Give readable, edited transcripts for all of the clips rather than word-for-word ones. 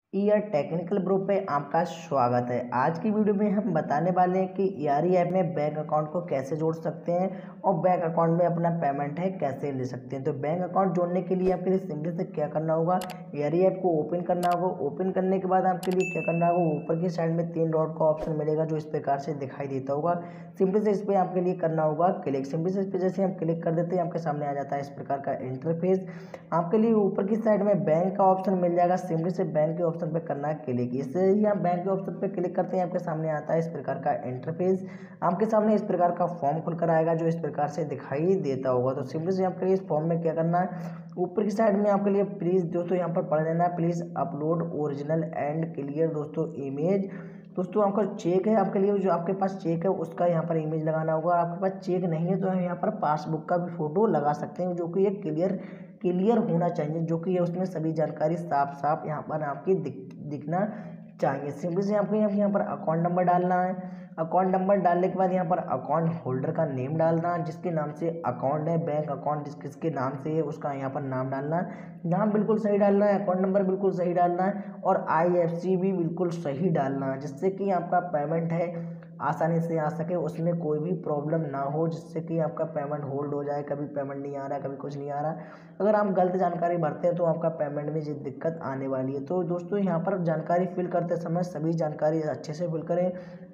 ER technical group पे आपका स्वागत है। आज की वीडियो में हम बताने वाले हैं कि ईआरई ऐप में बैंक अकाउंट को कैसे जोड़ सकते हैं और बैंक अकाउंट में अपना पेमेंट है कैसे ले सकते हैं। तो बैंक अकाउंट जोड़ने के लिए आपके लिए सिंपली से क्या करना होगा, ईआरई ऐप को ओपन करना होगा। ओपन करने के बाद आपके लिए क्या करना होगा, ऊपर की साइड में 3 डॉट का ऑप्शन मिलेगा जो इस प्रकार से दिखाई देता होगा। सिंपली से इस पर आपके लिए करना होगा क्लिक। सिंपली से इस पर जैसे हम क्लिक कर देते हैं आपके सामने आ जाता है इस प्रकार का इंटरफेस। आपके लिए ऊपर की साइड में बैंक का ऑप्शन मिल जाएगा। सिंपली से बैंक के ऑप्शन पे करना है क्लिक। इससे ही आप बैंक के ऑप्शन पे क्लिक करते हैं आपके सामने आता है इस प्रकार का इंटरफेस। आपके सामने इस प्रकार का फॉर्म खुलकर आएगा जो इस प्रकार से दिखाई देता होगा। तो सिंपली से आपके लिए इस फॉर्म में क्या करना है, ऊपर की साइड में आपके लिए प्लीज़ दोस्तों यहाँ पर पढ़ लेना है, please upload original and clear दोस्तों इमेज। दोस्तों आपका चेक है, आपके लिए जो आपके पास चेक है उसका यहाँ पर इमेज लगाना होगा। आपके पास चेक नहीं है तो हम यहाँ पर पासबुक का भी फोटो लगा सकते हैं जो कि एक क्लियर होना चाहिए, जो कि उसमें सभी जानकारी साफ साफ यहाँ पर आपकी दिखना चाहिए। सिंपली से आपको यहाँ पर अकाउंट नंबर डालना है। अकाउंट नंबर डालने के बाद यहाँ पर अकाउंट होल्डर का नेम डालना है, जिसके नाम से अकाउंट है, बैंक अकाउंट किसके नाम से है उसका यहाँ पर नाम डालना है। नाम बिल्कुल सही डालना है, अकाउंट नंबर बिल्कुल सही डालना है और IFSC भी बिल्कुल सही डालना है, जिससे कि आपका पेमेंट है आसानी से आ सके, उसमें कोई भी प्रॉब्लम ना हो, जिससे कि आपका पेमेंट होल्ड हो जाए, कभी पेमेंट नहीं आ रहा है, कभी कुछ नहीं आ रहा है। अगर आप गलत जानकारी भरते हैं तो आपका पेमेंट में ये दिक्कत आने वाली है। तो दोस्तों यहाँ पर जानकारी फिल करते समय सभी जानकारी अच्छे से फिल करें।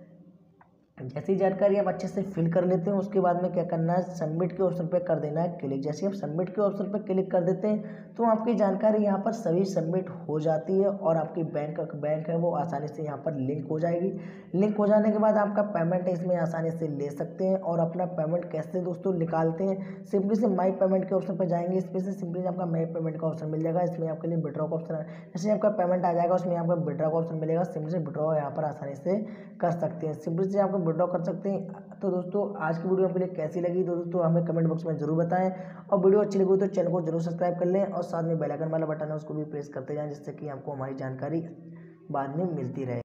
जैसी जानकारी आप अच्छे से फिल कर लेते हैं उसके बाद में क्या करना है, सबमिट के ऑप्शन पे कर देना है क्लिक। जैसे आप सबमिट के ऑप्शन पे क्लिक कर देते हैं तो आपकी जानकारी यहाँ पर सभी सबमिट हो जाती है और आपकी बैंक है वो आसानी से यहाँ पर लिंक हो जाएगी। लिंक हो जाने के बाद आपका पेमेंट इसमें आसानी से ले सकते हैं। और अपना पेमेंट कैसे दोस्तों निकालते हैं, सिंपली से माई पेमेंट के ऑप्शन पर जाएंगे। इस पर से सिंपली आपका माई पेमेंट का ऑप्शन मिल जाएगा। इसमें आपके लिए विड्रॉ का ऑप्शन है, जैसे आपका पेमेंट आ जाएगा उसमें आपका विड्रॉ का ऑप्शन मिलेगा। सिंपली से विड्रॉ यहाँ पर आसानी से कर सकते हैं, सिंपली से आपको विड्रॉ कर सकते हैं। तो दोस्तों आज की वीडियो आपके लिए कैसी लगी दोस्तों हमें कमेंट बॉक्स में जरूर बताएं। और वीडियो अच्छी लगी तो चैनल को जरूर सब्सक्राइब कर लें और साथ में बेल आइकन वाला बटन है उसको भी प्रेस करते जाएं, जिससे कि आपको हमारी जानकारी बाद में मिलती रहे।